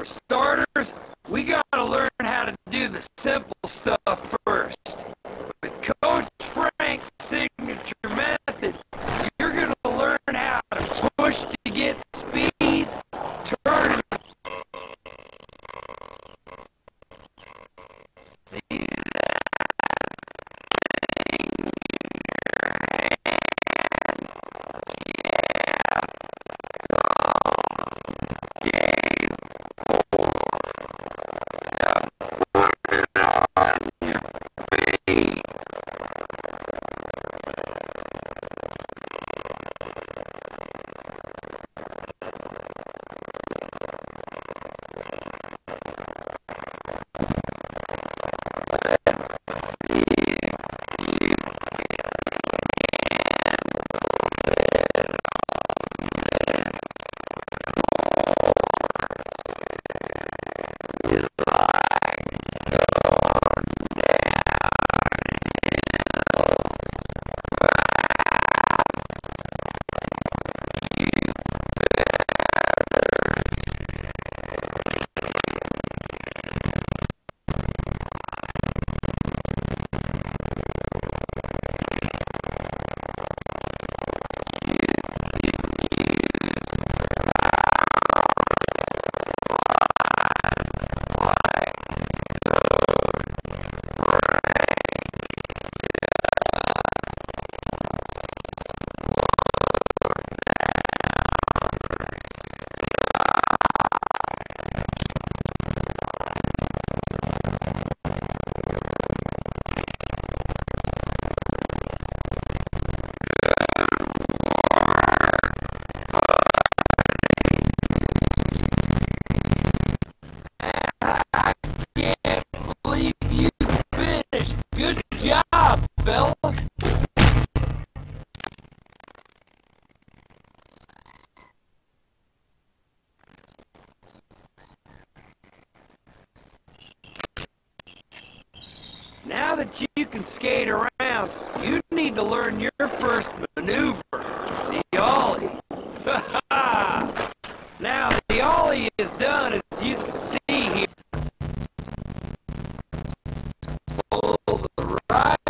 For starters, we gotta learn how to do the simple stuff first. With Coach Frank's signature method, you're gonna learn how to push to get speed, turn. See that thing in your hand? Yeah. Put it on your feet. Now that you can skate around, you need to learn your first